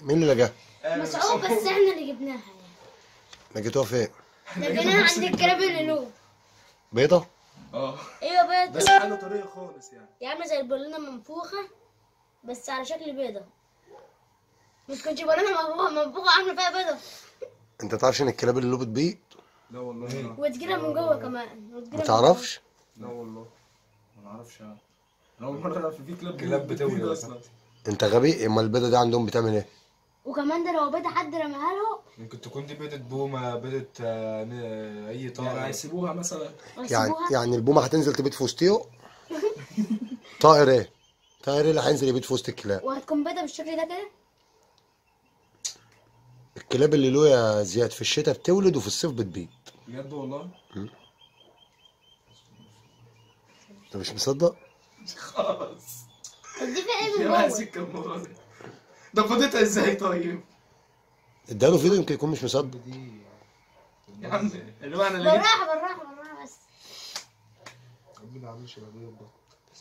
مين اللي لقاها؟ مسعود، بس احنا اللي جبناها يعني. لقيتوها فين؟ لقيناها عند الكلاب اللي له. بيضة؟ ايوه بيضة، بس حاجه طريه خالص يعني. يا عم زي البالونه منفوخه بس على شكل بيضة. ما تكونش بالونه منفوخه عامله فيها بيضة. انت تعرفش ان الكلاب اللي له بتبيض؟ لا والله. وتجيلها من جوه كمان. ما تعرفش؟ لا والله ما نعرفش يعني. انا اول مره اعرف في كلاب بتولد اصلا. انت غبي. اما البيضة دي عندهم بتعمل ايه؟ وكمان ده لو بيضة حد رماها له ممكن تكون دي بيضة بومة، بيضة اي يعني طائر. هيسيبوها مثلا. يعني البومة هتنزل تبيض في وسطيه؟ طائر ايه؟ طائر ايه اللي هينزل يبيض في وسط الكلاب؟ وهتكون بيضة بالشكل ده كده. الكلاب اللي له يا زياد في الشتاء بتولد وفي الصيف بتبيض. بجد والله؟ انت مش مصدق؟ خلاص. طب دي فيها ايه من يا جوه؟ ماسك الموضوع ده فضيتها ازاي طيب؟ اداله فيديو يمكن يكون مش مصدق. يا عم اللي معنى اللي جبت بالراحة بس. ربنا عامل شبه بيض بط.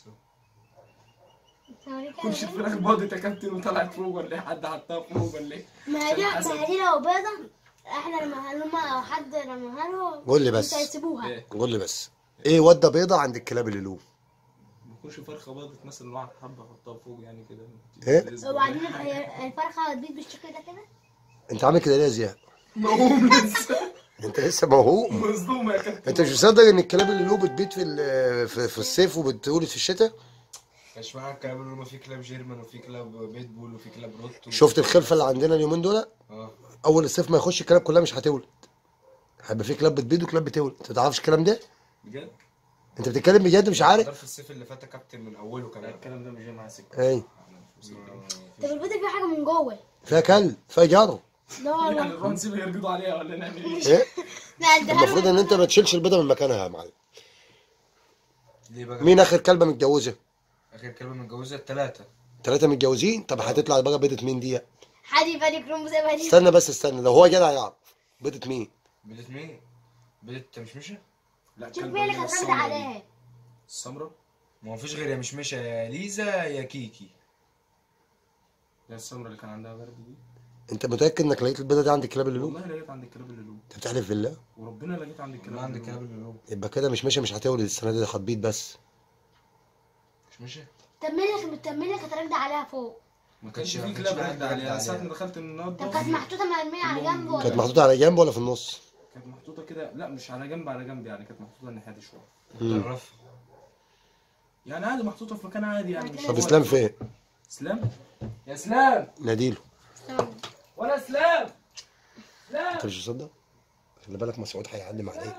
كلش الفراخ باضت يا كابتن وطلعت فوق ولا ايه؟ حد حطها فوق ولا ايه؟ ما هي دي لو بيضة احنا رماها لهم او حد رماها له قول لي بس. مش هيسيبوها. إيه؟ قول لي بس. ايه ودى بيضة عند الكلاب اللي له؟ ما يكونش فرخه باضت مثلا واحد حبه احطها فوق يعني كده. ايه؟ وبعدين الفرخة هتبيض بالشكل ده كده. انت عامل كده ليه يا زياد؟ موهوم لسه. انت لسه موهوم. مصدوم يا كابتن. انت مش مصدق ان الكلاب اللي له بتبيض في الصيف وبتولد في الشتاء؟ مش معنى الكلاب اللي هم في كلاب جيرمان وفي كلاب بيتبول وفي كلاب روت شفت الخلفه اللي عندنا اليومين دول؟ اول الصيف ما يخش الكلاب كلها مش هتولد. هيبقى في كلاب بتبيض وكلاب بتولد. انت ما تعرفش الكلام ده؟ بجد؟ انت بتتكلم بجد مش عارف؟ في الصيف اللي فات يا كابتن من اوله لا كمان. الكلام ده مش جاي معايا سكه. ايه؟ طب البيضة فيها حاجة من جوه. فيها كلب، فيها جرو. لا يعني والله. نروح نسيبها يرقدوا عليها ولا نعمل ايه؟ ايه؟ لا انت المفروض ان انت ما تشيلش البيضه من مكانها يا معلم. ليه بقى؟ مين اخر كلبه متجوزه؟ اخر كلبة متجوزة الثلاثة. 3 متجوزين؟ طب هتطلع بقى بيضه مين دي؟ حدي فادي كروم مسابقة دي. استنى لو هو جدع يعرف بيضه مين؟ بيضة مين؟ بيضة مشمشة؟ لا شوف كلب مين اللي ولا كانت راكدة السمرة دي؟ عليها. السمرة؟ ما هو مفيش غير يا مشمشة يا ليزا يا كيكي. لا السمرة اللي كان عندها برد دي. انت متاكد انك لقيت البيضه دي عند الكلاب اللي له؟ والله لقيت عند الكلاب اللي له. انت بتحلف بالله؟ وربنا لقيت عند الكلاب ما عند اللي له. الكلاب اللي له. يبقى كده مش هتولد السنه دي، هتبيض بس. مشمشة؟ طب مين اللي كانت راكدة عليها فوق؟ ما كانش ما في كانش كلاب في راكدة حد عليها. راكدة ساعة عليها. ما دخلت النهارده طب كانت محطوطة مرمية على جنب ولا؟ كانت محطوطه على جنب ولا في النص؟ كانت محطوطة كده، لا مش على جنب يعني كانت محطوطة الناحية دي شوية. الرف. يعني عادي محطوطة في مكان عادي يعني. مش طب هو- اسلام فين؟ اسلام؟ يا اسلام ناديله. ولا اسلام؟ انت مش مصدق؟ خلي بالك مسعود هيعلم عليك.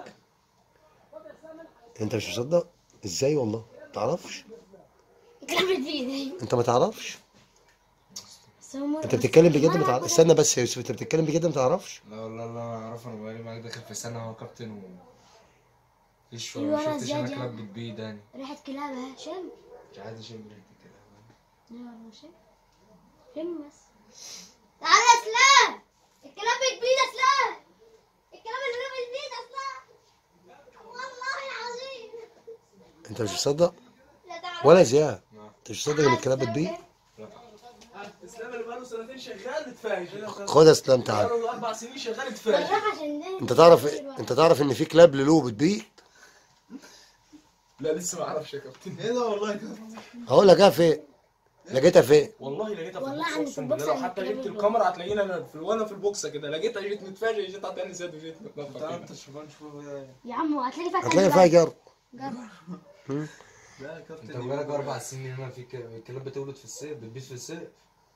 انت مش مصدق؟ ازاي والله؟ ما تعرفش؟ كلام الفيديو. انت ما تعرفش؟ بس هو انت بتتكلم بجد ما تعرفش؟ استنى بس يا يوسف، انت بتتكلم بجد ما تعرفش؟ لا والله لا انا اعرف. انا بقالي معاك داخل في سنة هو كابتن و مفيش أيوة، ما شفتش انا زيادة. كلاب بتبيض يعني. ريحة كلاب اهي شم. مش عايز اشم ريحة الكلاب. لا والله شم بس. تعالى يا اسلام. الكلاب بتبيض يا اسلام. الكلاب اللي بتبيض يا اسلام. والله العظيم. انت مش مصدق؟ لا تعالى. ولا زياد؟ انت مش مصدق ان الكلاب بتبيض؟ اسلام اللي بقاله سنتين شغال اتفاجئ. خد يا اسلام تعالى. بقاله 4 سنين شغال اتفاجئ. بالراحة عشان ده. انت تعرف ان في كلاب لولو بتبيض؟ لا لسه ما اعرفش يا كابتن. ايه ده والله يا كابتن. هقول لك فين؟ لقيتها فين؟ والله لقيتها في والله البوكس عندي في اقسم البوكس بالله. لو عند حتى الكلاب جبت اللي الكاميرا هتلاقينا انا وانا في البوكسه كده لقيتها جيت متفاجئ جيت عطاني زاد وجيت متنفخ كده. يا عم هتلاقي فيها هتلاقي فيها جرو. جرب. لا يا كابتن. انت بقالك 4 سنين هنا في كلاب بتولد في الصيف بتبيض في الصيف.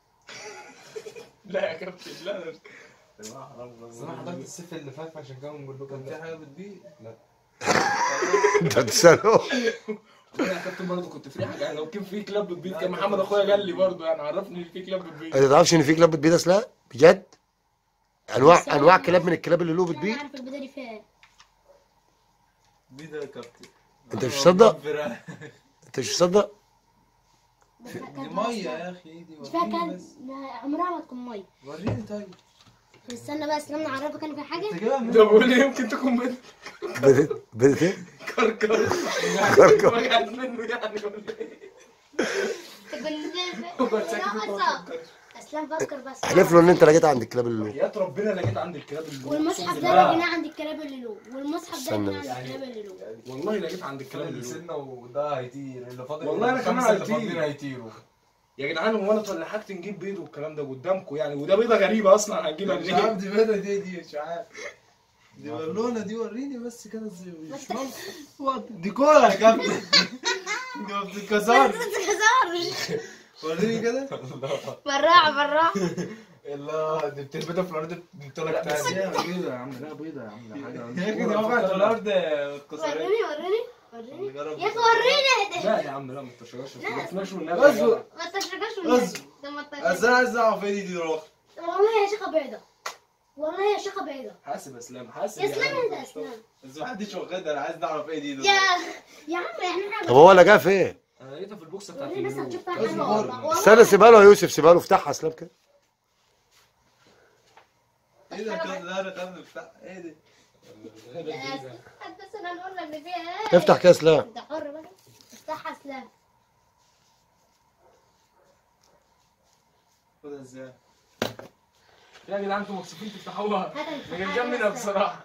لا يا كابتن لا. بس انا حضرت الصيف اللي فات عشان كده بنقول لكم كان في حاجه بتبيض؟ لا. انت بتسأله؟ وانا يا كابتن برضه كنت في حاجه يعني لو كان في كلاب بتبيض كان محمد اخويا قال لي برضه يعني عرفني ان في كلاب بتبيض. انت تعرفش ان في كلاب بتبيض اصلا؟ بجد؟ انواع كلاب من الكلاب اللي له انا بتبيض؟ عارف البيضة دي فيها ايه. بيض يا كابتن. انت مش مصدق؟ انت مش مصدق؟ دي ميه يا اخي دي مش فيها كلب. عمرها ما تكون ميه. وريني طيب. استنى بقى استنى اعرفك انا في حاجه. ده بقول لي يمكن تكون بدت ايه؟ كركر. كركر. وقعت منه يعني ولا ايه؟ تقول لي وقعد ساكت ناقصه. اسلام فكر بس. احلف له ان انت لقيت عند الكلاب اللي يا ربنا لقيت عند الكلاب اللي والمصحف أقسم ده بالله. لقيناه عند الكلاب اللي له، والمصحف ده استنى لقيناه عند بس. الكلاب اللي له. والله لقيت عند الكلاب اللي اللي سنه وده هيطير اللي فاضل. والله أنا كمان الخمسة اللي هيطير. فاضلين هيطيروا. يا جدعان هو انا لحقت نجيب بيض والكلام ده قدامكم يعني، وده بيضه غريبه اصلا هنجيبها مش عارف منين؟ دي بيضة دي مش عارف. دي بالونه دي وريني بس كده ازاي. مش ممكن. دي كوره يا كابتن. دي ما بتتكسرش. وريني كده. بالراحه. الله دي بتثبتها في الارض بتطلع بس تاني. هي بيضه يا عم، لا بيضه يا عم، لا حاجه. يا اخي دي وقعت في الارض اتكسرت. وريني جرب. يا اخي وريني. لا يا عم لا ما تشربش، ما تناش والنبي. اصبر. ما تشربش اصبر. والنبي. ده ما تشربش. اصل انا عايز اعرف ايه دي روح. والله يا شيخه بيضه، والله يا شيخه بيضه. حاسب يا اسلام، حاسب يا اسلام انت اسلام. بس ما حدش واخدها، انا عايز اعرف ايه دي يا عم احنا طب هو لقاها فين؟ انا لقيتها في البوكسه بتاعت وريني بس اليوم. هتشوف فيها حاجه والله. استنى سيبها له يا يوسف، سيبها له، افتحها اسلام كده. ايه ده كده؟ لا انا كان بفتح ايه دي؟ بس انا نقول لك اللي فيها ايه. افتح كده اسلام. انت حر بقى. افتحها اسلام. خدها ازاي؟ يا جدعان انتوا مكسوفين تفتحوها. هات انت. انا جاي منها بصراحه.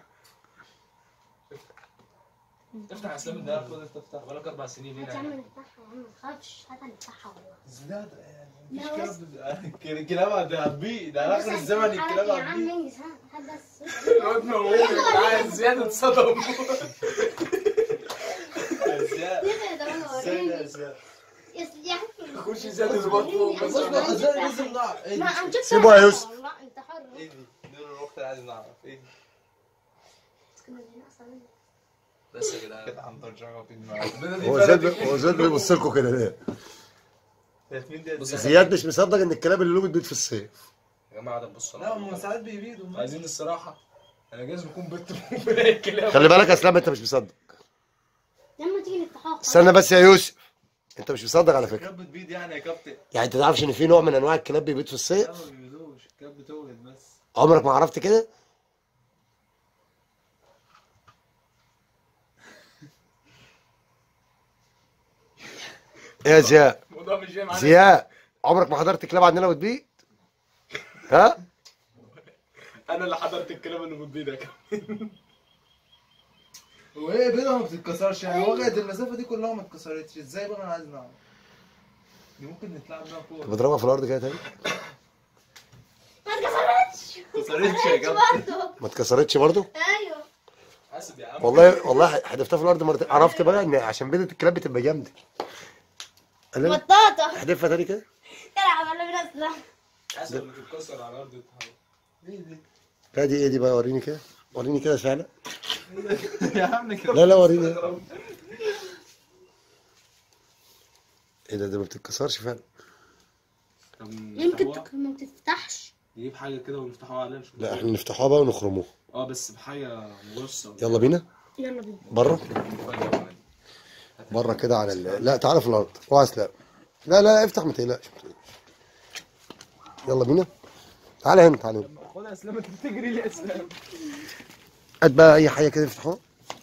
افتح يا اسلام ده، خد انت افتح، بقالك 4 سنين هات يا هنا عم يعني. نفتحها يا عم، ما تخافش. هات نفتحها والله. زيادة يعني لا مفيش بس. كلاب. الكلاب هتبيع ده على اخر الزمن الكلاب يا عم هتبيع. انجز. هات بس. الواد موجود يا جدعان، زياده صدم. زيادة. ليه ده انا وريني. زيادة. يا عم خش زياده البطل بس. لازم نعرف ايه ما دي؟ هنشوف سيبه يا فيها يوسف. حاجة والله. انت حر. ايه دي؟ دول الوقت عايز نعرف ايه دي؟ بس يا جدعان كده عنده رجعه في دماغه. هو زياد بيبص لكم كده ليه؟ مين دي؟ زياد مش مصدق ان الكلاب اللي له بتبيض في الصيف. يا جماعه ده بصوا لا هم ساعات بيبيدوا. عايزين الصراحه، انا جايز بكون بنت بلاقي الكلاب. خلي بالك يا اسلام، انت مش مصدق. لما تيجي نفتحها. استنى بس يا يوسف، انت مش مصدق على فكره. الكلاب بتبيد يعني يا كابتن؟ يعني انت تعرفش ان في نوع من انواع الكلاب بيبيض في الصيف؟ لا ما بيبيدوش، الكلاب بتولد بس. عمرك ما عرفت كده؟ ايه يا زياد؟ الموضوع مش جاي معانا. زياد، عمرك ما حضرت كلاب عندنا بتبيض؟ ها؟ انا اللي حضرت الكلام اللي بتبيض يا كابتن. وايه بيضة ما بتتكسرش يعني؟ وقعت المسافة دي كلها ما اتكسرتش، ازاي بقى؟ انا عايز نعرف. دي ممكن نتلعب بيها فوق. بضربها في الارض كده تاني؟ ما اتكسرتش. اتكسرتش يا كابتن. برضه. ما اتكسرتش برضه؟ ايوه. حاسب يا عم. والله حدفتها في الارض مرتين، عرفت بقى ان عشان بيضة الكلاب بتبقى جامده. قال لي بطاطا. احدفها تاني كده. يلعب على بنفسه. حاسب لما تتكسر على الارض وتتحرك. ايه دي؟ لا دي ايه دي بقى؟ وريني كده، وريني كده فعلا. يا عم كده. لا وريني. ايه ده ما بتتكسرش فعلا. يمكن ما بتفتحش. نجيب حاجه كده ونفتحوها عليها نشوف. لا احنا نفتحوها بقى ونخرموها. بس بحاجه مجصه. يلا بينا يلا بينا. بره بره كده على لا تعالى في الارض. اوعى اسلام. لا افتح، ما تقلقش. يلا بينا. تعالى هنا، تعالى هنا. خد يا اسلام، انت بتجري ليه يا اسلام؟ هات بقى اي حاجه كده افتحوها.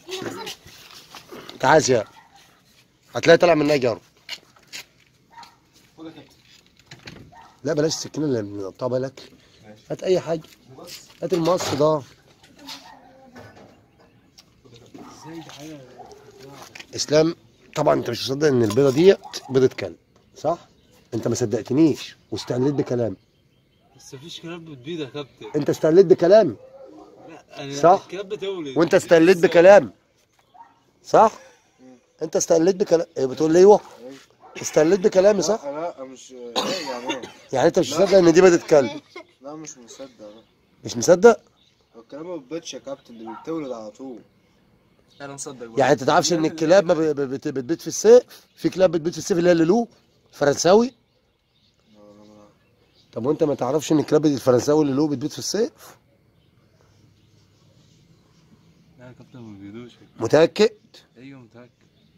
تعال يا هتلاقي طالع منها جرب. خد يا كابتن. لا بلاش السكينه اللي بنقطعها بقى الاكل. هات اي حاجه. هات المقص ده. ازاي دي حاجه؟ اسلام طبعا انت مش مصدق ان البيضه ديت بيضه كلب، صح؟ انت ما صدقتنيش واستهليت بكلامي. بس مفيش كلاب بتبيض يا كابتن. انت استهليت بكلامي، لا انا صح؟ الكلاب بتولد. وانت استهليت بكلامي، صح؟ انت استهليت بكلام. ايه بتقول لي؟ ايوه استهليت بكلامي، صح؟ لا مش يعني ايه؟ يعني انت مش مصدق ان دي بيضه كلب؟ لا مش مصدق. لا مش مصدق؟ هو الكلام ما بتبيضش يا كابتن، دي بتولد على طول. انا مصدق. يعني انت تعرفش ان الكلاب ما بتبيض في الصيف؟ في كلاب بتبيض في الصيف اللي هي اللولو فرنساوي. طب وانت ما تعرفش ان الكلاب الفرنساوي اللولو بتبيض في الصيف؟ لا يا كابتن ما بيبيضوش. متاكد؟ ايوه متاكد.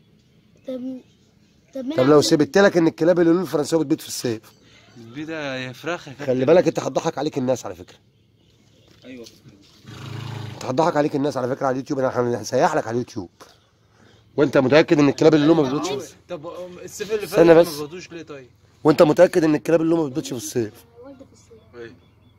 طب لو سبت لك ان الكلاب اللولو الفرنساوي بتبيض في الصيف؟ بتبيض يا فراخ يا كابتن. خلي بالك انت هتضحك عليك الناس على فكره. ايوه انت هتضحك عليك الناس على فكره على اليوتيوب. انا هسيح لك على اليوتيوب. وانت متاكد ان الكلاب اللولو ما بتبيضش؟ طب الصيف اللي فات استنى ما بس. بيبيضوش ليه طيب؟ وانت متاكد ان الكلاب اللولو ما بتبيضش في الصيف؟ والدة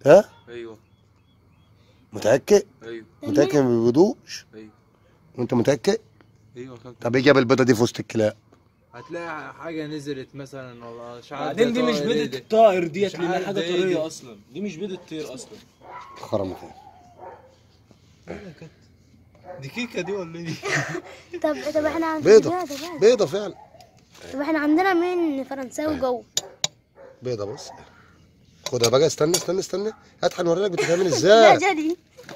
ها؟ ايوه متاكد؟ ايوه متاكد ما بيبيضوش؟ ايوه وانت متاكد؟ ايوه يا كابتن. طب ايه جاب البيضه دي في وسط الكلاب؟ هتلاقي حاجه نزلت مثلا والله مش عارف. بعدين دي مش بيضة الطائر ديت، مش لان عارف حاجه ده إيه دي. طريه اصلا، دي مش بيضة طير اصلا. خرمت دي كيكه دي ولا ايه دي؟ طب احنا بيضه بيضه فعلا. طب احنا عندنا مين فرنساوي جوه؟ بيضه بص. خدها بقى، استنى هات هنوري لك بتتعمل لا ازاي. جدي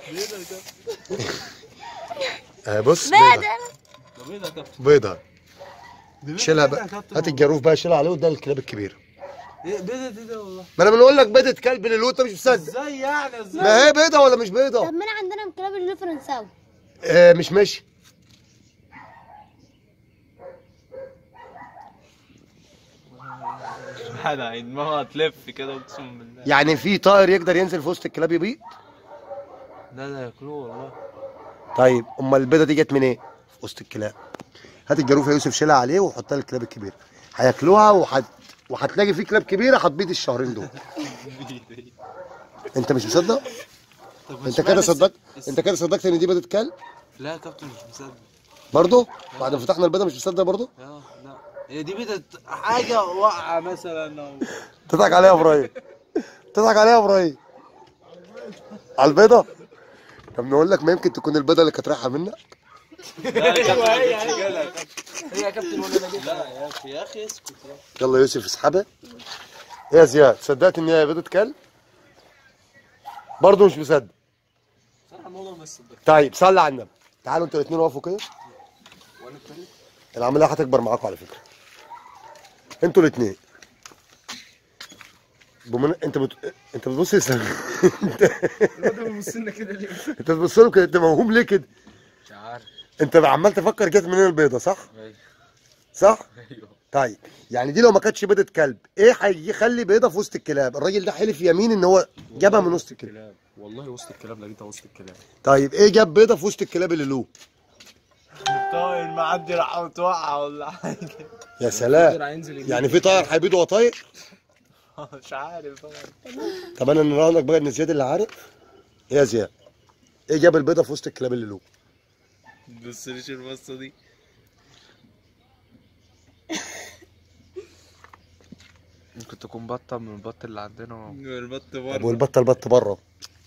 بص بيضة. ده بيضة يا كابتن. بيضه. شيلها بقى، هات الجاروف بقى شيلها عليه وده الكلاب الكبيره. ايه بيضه دي ده والله؟ ما انا بنقول لك بيضه كلب للو، انت مش مصدق. ازاي يعني ازاي؟ ما هي بيضه ولا مش طب بيضه؟ ما انا عندنا من الكلاب اللي فرنساوي. مش ماشي. انا دماغها هتلف كده اقسم بالله. يعني في طائر يقدر ينزل في وسط الكلاب يبيض؟ لا لا ياكلوه والله. طيب امال البيضه دي جت منين؟ في وسط الكلاب. هات الجاروف يا يوسف شيلها عليه وحطها للكلاب الكبيره، هياكلوها وهتلاقي في كلاب كبيره هتبيض الشهرين دول. انت مش مصدق؟ انت كده صدقت؟ انت كده صدقت ان دي بيضه كلب؟ لا يا كابتن مش مصدق. برضه؟ بعد ما فتحنا البيضه مش مصدق برضه؟ لا هي دي بيضه حاجه واقعه مثلا او تضحك عليها يا ابراهيم. تضحك عليها يا ابراهيم. على البيضه؟ طب نقول لك ما يمكن تكون البيضه اللي كانت رايحه منك. ايوه هي يا كابتن ولا انا جبت. لا يا اخي اسكت يا اخي. يلا يوسف اسحبها. ايه يا زياد، صدقت ان هي بيضه كلب؟ برضه مش مصدق. صراحه الموضوع مش صدق. طيب صلي على النبي. تعالوا انتوا الاثنين وقفوا كده. وانا التاني العمليه هتكبر معاكم على فكره. انتوا الاثنين. انت بتبص الواد بيبص لنا كده ليه؟ انت بتبص له كده، انت موهوم ليه كده؟ مش عارف. انت عمال تفكر جت منين البيضه، صح؟ ايوه صح؟ ايوه. طيب يعني دي لو ما كانتش بيضه كلب، ايه هيخلي بيضه في وسط الكلاب؟ الراجل ده حلف يمين ان هو جابها من وسط الكلاب. والله وسط الكلام لقيتها وسط الكلام. طيب ايه جاب بيضه في وسط الكلاب اللي له؟ الطائر معدي راح متوقع ولا حاجه. يا سلام. طلع ينزل يجيب. يعني في طائر هيبيض وهو طاير؟ مش عارف. طب انا نراهنك بقى ان زياد اللي عارف. ايه يا زياد؟ ايه جاب البيضه في وسط الكلاب اللي له؟ تبصليش البصه دي. ممكن تكون بطه من البط اللي عندنا. البط طب بره. والبط بره.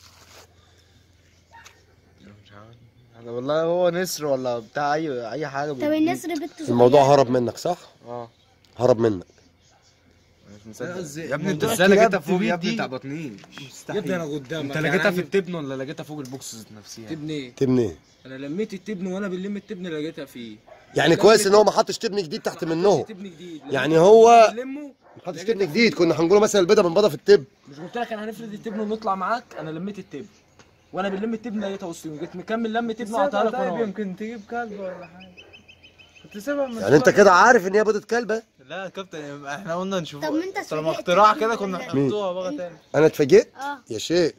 مش عارف. انا والله هو نسر ولا بتاع اي حاجه. طب النسر بنته الموضوع هرب منك صح؟ اه هرب منك. مش مصدق. يا ابني انت موضوع ازاي لقيتها الكلاب فوق يا دي ابني؟ دي. انت عبطنيش. مستحيل. يا ابني انا قدامك. انت لقيتها في التبن ولا لقيتها فوق البوكس ذات نفسها؟ تبني ايه؟ تبني ايه؟ انا لميت التبن وانا بنلم التبن لقيتها فيه. يعني كويس ان هو ما حطش تبن جديد تحت منه. تبن جديد. يعني هو بنلمه. ما حطش تبن جديد، كنا هنقول مثلا البيضه من بيضه في التب. مش قلت لك انا هنفرد التبن ونطلع معاك؟ انا لميت التبن وانا بنلم التبن لقيتها وسطهم، جيت مكمل لم التبن وقعدتها لك طيب وانا يمكن تجيب كلب ولا حاجه. كنت سيبها من يعني انت كده عارف ان هي بيضه كلبه؟ لا يا كابتن احنا قلنا نشوف. طب ما انت طالما اتفاجئت اختراع بيه كده ولا كنا لا؟ نحطوها بقى تاني. انا اتفاجئت اه يا شيخ.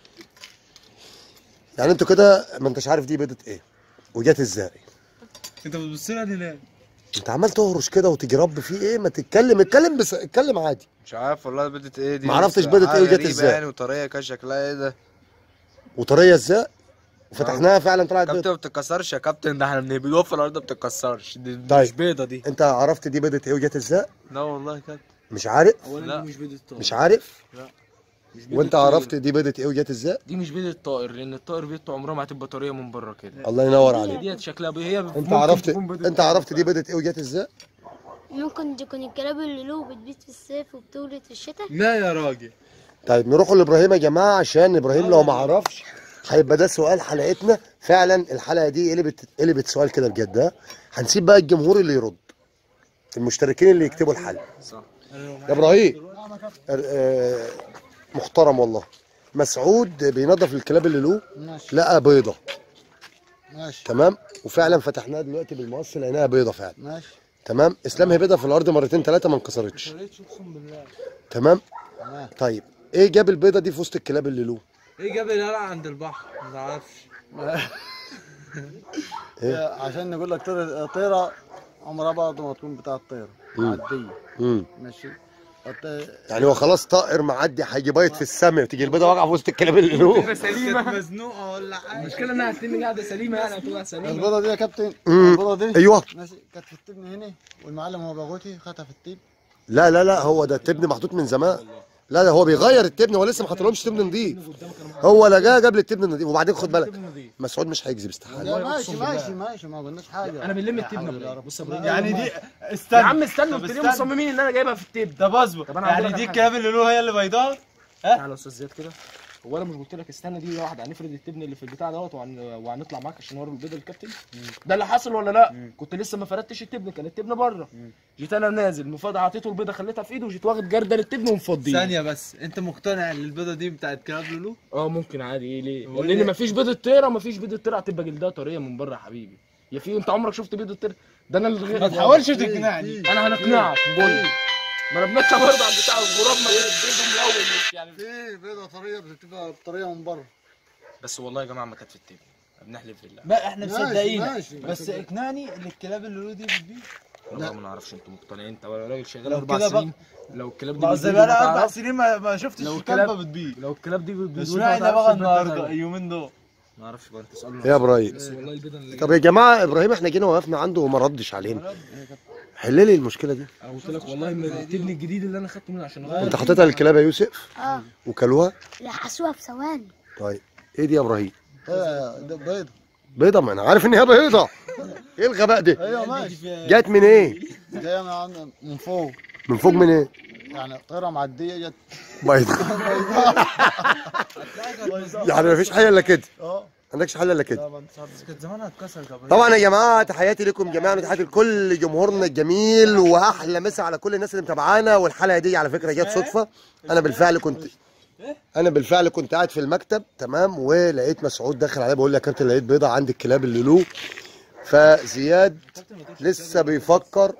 يعني انتوا كده ما انتش عارف دي بيضه ايه وجت ازاي. انت بتبص لي ليه؟ انت عمال تهرش كده وتجرب في ايه؟ ما اتكلم بس اتكلم عادي. مش عارف والله بدت ايه دي. ما عرفتش بس بدت حاجة ايه وجت غريبة ازاي. يعني وطريقه كده شكلها ايه ده. وطريه ازاي؟ وفتحناها فعلا طلعت كابتن بيضه. ما بتتكسرش يا كابتن، ده احنا بنبيضوها في الارض ما بتتكسرش دي. طيب. مش بيضه دي. انت عرفت دي بيضه ايه وجت ازاي؟ لا والله يا كابتن. مش عارف؟ اولا دي مش بيضة طائر. مش عارف؟ مش بيضة وانت طائر. عرفت دي بيضه ايه وجت ازاي؟ دي مش بيضة طائر، لان الطائر بيضته عمرها ما هتبقى طريه من بره كده. الله ينور عليك. ديت شكلها هي انت ممكن عرفت تكون بيضة انت طائر. عرفت دي بيضه ايه وجت ازاي؟ ممكن تكون الكلاب اللي له بتبيض في الصيف وبتولد في الشتاء. لا يا راجل. طيب نروحوا لابراهيم يا جماعه، عشان ابراهيم لو ما عرفش هيبقى ده سؤال حلقتنا. فعلا الحلقه دي قلبت سؤال كده بجد. ها هنسيب بقى الجمهور اللي يرد، المشتركين اللي يكتبوا الحل. صح. يا ابراهيم محترم والله. مسعود بينظف الكلاب اللي له ماشي لقى بيضه ماشي تمام، وفعلا فتحناها دلوقتي بالمقص لقيناها بيضه فعلا ماشي تمام. اسلام هي بيضه في الارض مرتين ثلاثه ما انكسرتش اقسم بالله. تمام. تمام. طيب ايه جاب البيضه دي في وسط الكلاب اللي له؟ ايه جاب القلعه عند البحر؟ ما تعرفش. عشان نقول لك طيره عمرها برضه ما تكون بتاع الطيره عاديه. ماشي. يعني هو خلاص طائر معدي هيجي بايت في السماء وتيجي البيضه واقعه في وسط الكلاب اللي له. سليمه. مزنوقه ولا حاجه. المشكله انها هتتم قاعده سليمه، يعني هتبقى سليمه. البيضه دي يا كابتن، مم. البيضه دي ايوه. ماشي، كانت في التبن هنا، والمعلم هو باغوتي خدها في التيب. لا هو ده التبن محطوط من زمان. لا هو بيغير التبن، هو لسه ما حطلهمش تبن نضيف. هو لا جه جاب لي التبن النضيف. وبعدين خد بالك مسعود مش هيكذب استحاله. ماشي ما قلناش حاجه. انا بنلم التبنه. بص يا ابراهيم، يعني دي يا استنى عم استنى، قلت ليه مصممين ان انا جايبها في التب؟ طب اصبر. طب أنا هقول يعني لك دي على الكلاب اللي له هي اللي بيضاء؟ تعالى يا استاذ زياد كده. هو انا مش قلت لك استنى دي واحده، هنفرد التبن اللي في البتاع دوت وهنطلع معاك عشان نوري البيضه للكابتن. ده اللي حصل ولا لا؟ كنت لسه ما فردتش التبن، كان التبن بره. جيت انا نازل مفاض، عطيته البيضه خليتها في ايده، وجيت واخد جرده للتبن ومفضيه. ثانيه بس، انت مقتنع ان البيضه دي بتاعت كلاب لولو؟ ممكن عادي. ايه ليه؟ لان مفيش بيضه طيره، مفيش بيضه طيره هتبقى جلدها طريه من بره يا حبيبي. يا في انت عمرك شفت بيضه طيره؟ ده انا اللي ما تحاولش تقنعني. انا هنقنعك. بقول ما انا بنطلع برضه عند بتاع الغراب، ما بيدهم الاول مش يعني. في بيضه طريه بتبقى طريه من بره. بس والله يا جماعه ما كانت في التبن، بنحلف بالله. ما احنا مصدقين، ماشي. بس اقنعني ان الكلاب اللي له دي بتبيض. والله ما نعرفش انتوا مقتنعين. انت راجل شغال لو 4 كده سنين. لو الكلاب دي ما بتبيض بقى وما 4 تعرفش- سنين ما شفتش لو كلبه الكلاب- بتبيض. لو الكلاب دي بتبيض اشمعنى بقى النهارده اليومين دول؟ ما اعرفش بقى، انت تساله. يا ابراهيم، بس والله البيضه اللي طب يا جماعه ابراهيم احنا جينا وقفنا عنده وما ردش علينا. حل لي المشكله دي. انا قلت لك والله من التبن الجديد اللي انا خدته منه عشان اغير. انت حطيتها للكلاب يا يوسف وكلوها؟ لحسوها في ثواني. طيب ايه دي يا ابراهيم؟ ده بيض. بيضه، ما انا عارف ان هي بيضه. ايه الغباء ده؟ ايوه ماشي. جت من ايه؟ جايه من فوق، من فوق من ايه؟ يعني طيره معديه جت. بيضه. يعني مفيش حاجه الا كده. اه عندكش حل الا كده. كانت زمانها اتكسر كمان. طبعا يا جماعه تحياتي لكم جميعا وتحياتي لكل جمهورنا الجميل، واحلى مسا على كل الناس اللي متابعانا. والحلقه دي على فكره جت صدفه. انا بالفعل كنت قاعد في المكتب تمام، ولقيت مسعود داخل عليا بيقول لي يا كابتن لقيت بيضه عند الكلاب اللي له. فزياد لسه بيفكر.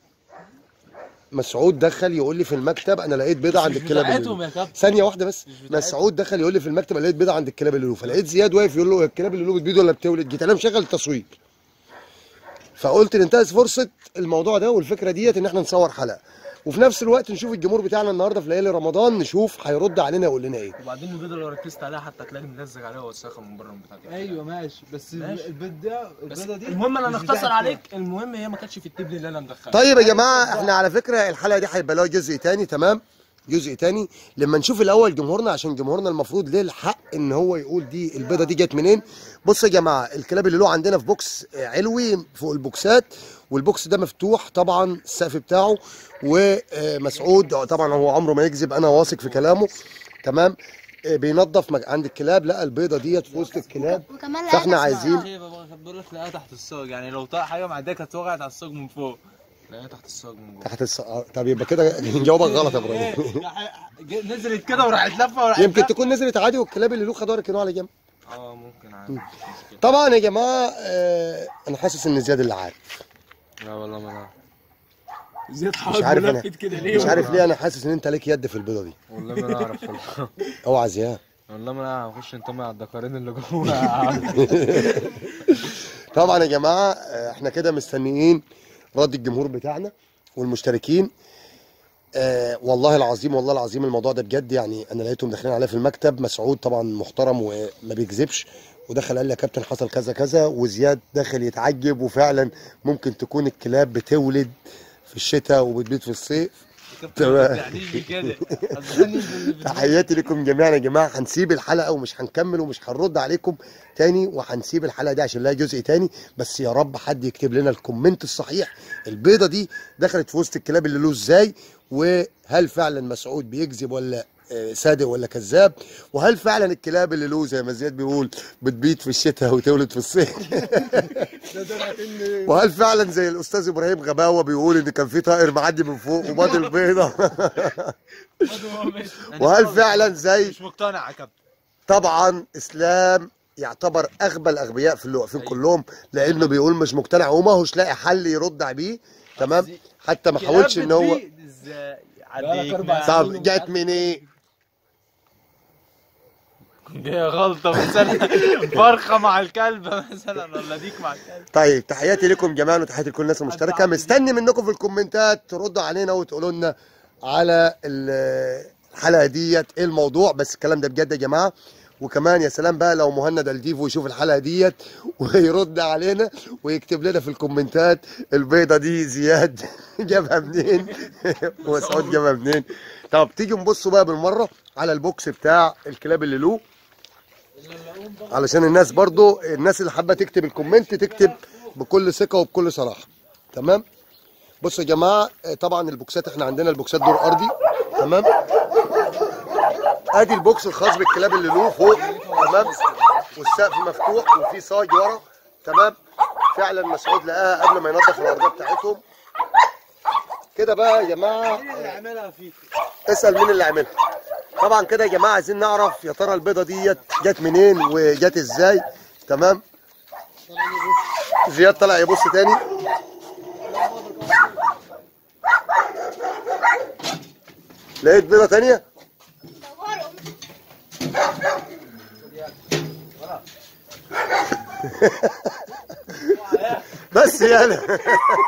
مسعود دخل يقول لي في المكتب انا لقيت بيضه عند الكلاب اللي بتاعتهم له. يا كابتن. ثانيه واحده بس. مسعود دخل يقول لي في المكتب انا لقيت بيضه عند الكلاب اللي له، فلقيت زياد واقف يقول له الكلاب اللي له بتبيض ولا بتولد؟ جيت انا مشغل التصوير، فقلت ننتهز فرصه الموضوع ده والفكره ديت ان احنا نصور حلقه، وفي نفس الوقت نشوف الجمهور بتاعنا النهارده في ليالي رمضان، نشوف هيرد علينا يقول لنا ايه. وبعدين البيضه لو ركزت عليها حتى تلاقي ملزق عليها وساخه من بره بتاعتها. ايوه ماشي، بس ماشي. البيضه دي المهم انا مش نختصر بتاعت عليك، المهم هي ما كانتش في التبن اللي انا مدخلها. طيب يا جماعه احنا على فكره الحلقه دي هيبقى لها جزء تاني، تمام؟ جزء تاني لما نشوف الاول جمهورنا، عشان جمهورنا المفروض ليه الحق ان هو يقول دي البيضه دي جت منين. بصوا يا جماعه الكلاب اللي له عندنا في بوكس علوي فوق البوكسات، والبوكس ده مفتوح طبعا السقف بتاعه، ومسعود طبعا هو عمره ما يكذب، انا واثق في كلامه تمام. بينظف عند الكلاب، لقى البيضه ديت في وسط الكلاب، وكمان فاحنا عايزين بقول لك لاقيها تحت الصاج، يعني لو طلع حاجه معديه كانت وقعت على الصاج من فوق. لا تحت الصاج من جوه. تحت طب يبقى كده جاوبك غلط يا ابراهيم. نزلت كده وراحت لفه وراحت يمكن تكون نزلت عادي والكلاب اللي له خدوها ركنوها على جنب. ممكن عادي مش مشكله. طبعا يا جماعه انا حاسس ان زياد اللي عارف. لا والله ما انا زياد مش حاول عارف انا ملفت كده ليه؟ مش عارف ليه انا حاسس ان انت ليك يد في البيضه دي. والله ما انا اعرف والله. اوعى زياد. والله ما انا هخش انتمي على الدكارين اللي جوه يا عم. طبعا يا جماعه احنا كده مستنيين رد الجمهور بتاعنا والمشتركين. والله العظيم الموضوع ده بجد، يعني انا لقيتهم داخلين عليا في المكتب. مسعود طبعا محترم وما بيكذبش، ودخل قال لي يا كابتن حصل كذا كذا، وزياد داخل يتعجب، وفعلا ممكن تكون الكلاب بتولد في الشتاء وبتبيض في الصيف. تحياتي لكم جميعا يا جماعه. هنسيب الحلقه ومش هنكمل ومش هنرد عليكم تاني، وهنسيب الحلقه دي عشان لها جزء تاني. بس يا رب حد يكتب لنا الكومنت الصحيح، البيضه دي دخلت في وسط الكلاب اللي له ازاي، وهل فعلا مسعود بيكذب ولا صادق ولا كذاب، وهل فعلا الكلاب اللي له زي ما زياد بيقول بتبيض في الشتاء وتولد في الصيف، وهل فعلا زي الاستاذ ابراهيم غباوه بيقول ان كان في طائر معدي من فوق وباض البيضه، وهل فعلا زي مش مقتنع يا كابتن. طبعا اسلام يعتبر اغبى الاغبياء في اللي واقفين كلهم، لانه بيقول مش مقتنع وما هوش لاقي حل يرد بيه تمام، حتى ما حاولش ان هو. طب جت من ايه؟ جايه غلطه مثلا فرخه مع الكلب مثلا، ولا ديك مع الكلب. طيب تحياتي لكم جميعا وتحياتي لكل الناس المشتركه. مستني منكم في الكومنتات تردوا علينا وتقولوا لنا على الحلقه ديت ايه الموضوع، بس الكلام ده بجد يا جماعه. وكمان يا سلام بقى لو مهند الديفو يشوف الحلقه ديت ويرد علينا ويكتب لنا في الكومنتات البيضه دي زياد جابها منين ومسعود جابها منين. طب تيجي نبصوا بقى بالمره على البوكس بتاع الكلاب اللي له، علشان الناس برضو الناس اللي حابه تكتب الكومنت تكتب بكل ثقه وبكل صراحه. تمام. بصوا يا جماعه، طبعا البوكسات احنا عندنا البوكسات دور ارضي. تمام. ادي البوكس الخاص بالكلاب اللي له فوق. تمام. والسقف مفتوح وفي صاج ورا. تمام. فعلا مسعود لقاها قبل ما ينظف الارضيه بتاعتهم كده بقى يا جماعه. اسال مين اللي عملها. طبعا كده يا جماعه عايزين نعرف يا ترى البيضه ديت جت منين وجت ازاي. تمام. زياد طلع يبص تاني. لقيت بيضه تانيه. بس يالا.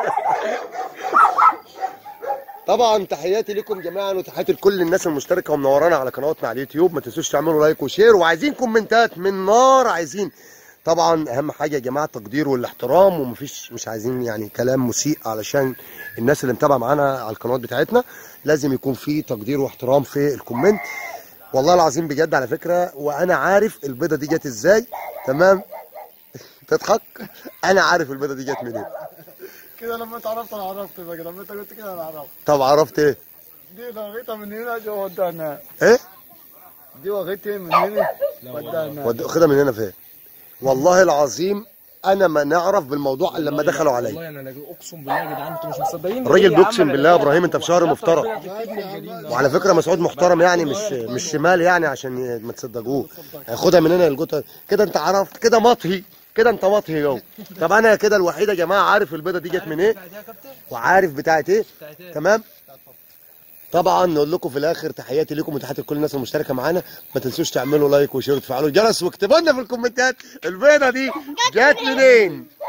طبعا تحياتي لكم جميعا وتحياتي لكل الناس المشتركه ومنورانا على قنواتنا على اليوتيوب. ما تنسوش تعملوا لايك وشير، وعايزين كومنتات من نار. عايزين طبعا اهم حاجه يا جماعه التقدير والاحترام، ومفيش مش عايزين يعني كلام مسيء، علشان الناس اللي متابعه معانا على القنوات بتاعتنا لازم يكون في تقدير واحترام في الكومنت. والله العظيم بجد على فكره، وانا عارف البيضه دي جت ازاي. تمام. تضحك. انا عارف البيضه دي جت منين. كده لما انت عرفت انا عرفت بقى، لما انت قلت كده انا عرفت. طب عرفت ايه؟ دي لغيتها من هنا جو ودانا. ايه؟ دي وغيتها من هنا ودانا. خدها من هنا فين؟ والله العظيم انا ما نعرف بالموضوع الا لما دخلوا عليا. والله انا اقسم بالله يا جدعان انتوا مش مصدقين. الراجل بيقسم بالله يا ابراهيم انت في شهر مفترى. وعلى فكره مسعود محترم يعني مش شمال يعني عشان ما تصدقوه. هاخدها من هنا الجوته كده. انت عرفت كده مطهي كده، انت مطهي اهو. طب انا كده الوحيد يا جماعه عارف البيضه دي جت من ايه وعارف بتاعت ايه. تمام. طبعا نقول لكم في الاخر تحياتي لكم وتحياتي لكل الناس المشتركه معانا. ما تنسوش تعملوا لايك وشير وتفعلوا الجرس واكتبوا لنا في الكومنتات البيضه دي جت منين.